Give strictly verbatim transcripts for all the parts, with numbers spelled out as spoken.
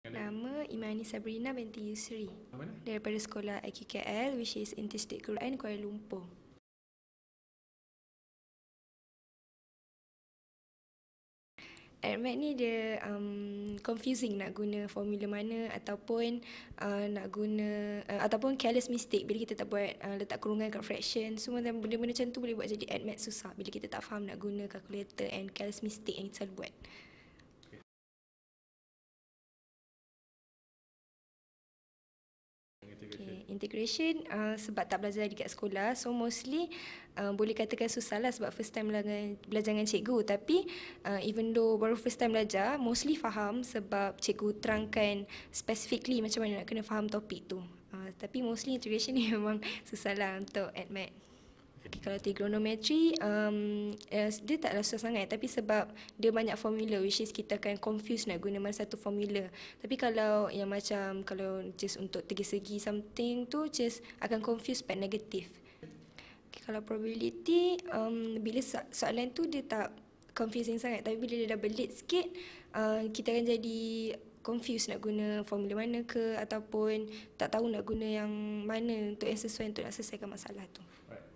Nama Imani Sabrina binti Yusri. Mana? Daripada sekolah I Q K L, which is Interstate Quran, Kuala Lumpur. AddMaths ni dia um, confusing nak guna formula mana ataupun uh, nak guna uh, ataupun careless mistake bila kita tak buat uh, letak kurungan kat fraction. Semua benda-benda macam tu boleh buat jadi AddMaths susah bila kita tak faham nak guna calculator and careless mistake yang kita selalu buat. Okay. Integration uh, sebab tak belajar dekat sekolah, so mostly uh, boleh katakan susah lah sebab first time belajar, belajar dengan cikgu. Tapi uh, even though baru first time belajar, mostly faham sebab cikgu terangkan specifically macam mana nak kena faham topik tu. Uh, tapi mostly integration ni memang susah lah untuk AddMaths. Okay, kalau trigonometry, um, uh, dia taklah susah sangat, tapi sebab dia banyak formula, which is kita akan confuse nak guna mana satu formula. Tapi kalau yang macam, kalau just untuk segi something tu, just akan confuse part negatif. Okay, kalau probability, um, bila so- soalan tu dia tak confusing sangat, tapi bila dia dah belit sikit, uh, kita akan jadi confuse nak guna formula mana ke, ataupun tak tahu nak guna yang mana untuk yang sesuai untuk nak selesaikan masalah tu.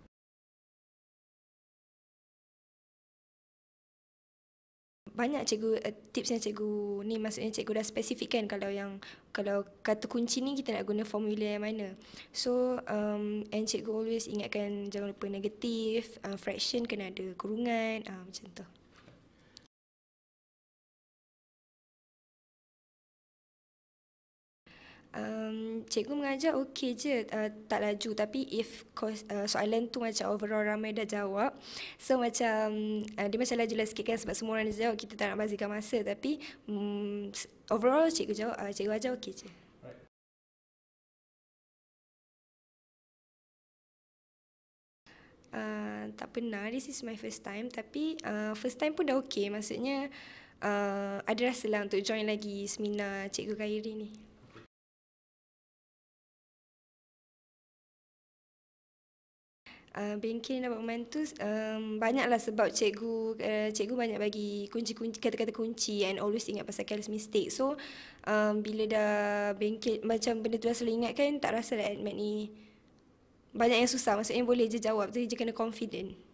Banyak cikgu uh, tips yang cikgu ni, maksudnya cikgu dah spesifikkan kalau yang kalau kata kunci ni kita nak guna formula yang mana. So um, and cikgu always ingatkan jangan lupa negatif, uh, fraction kena ada kurungan, uh, macam tu. Um, cikgu mengajar okey je, uh, tak laju, tapi if course, uh, soalan tu macam overall ramai dah jawab, so macam uh, dia macam laju lah sikit kan sebab semua orang dah jawab, kita tak nak bazirkan masa, tapi um, overall cikgu jawab, uh, cikgu ajar okey je. Uh, tak pernah, this is my first time, tapi uh, first time pun dah okey, maksudnya uh, ada rasa lah untuk join lagi seminar Chegu Khairi ni. Uh, bengkel dapat membantu um, banyaklah sebab cikgu uh, cikgu banyak bagi kunci-kunci, kata-kata kunci, and always ingat pasal careless mistake. So um, bila dah bengkel macam benda tu dah selalu ingat kan, tak rasa lah AddMaths ni banyak yang susah, maksudnya boleh je jawab tu, je kena confident.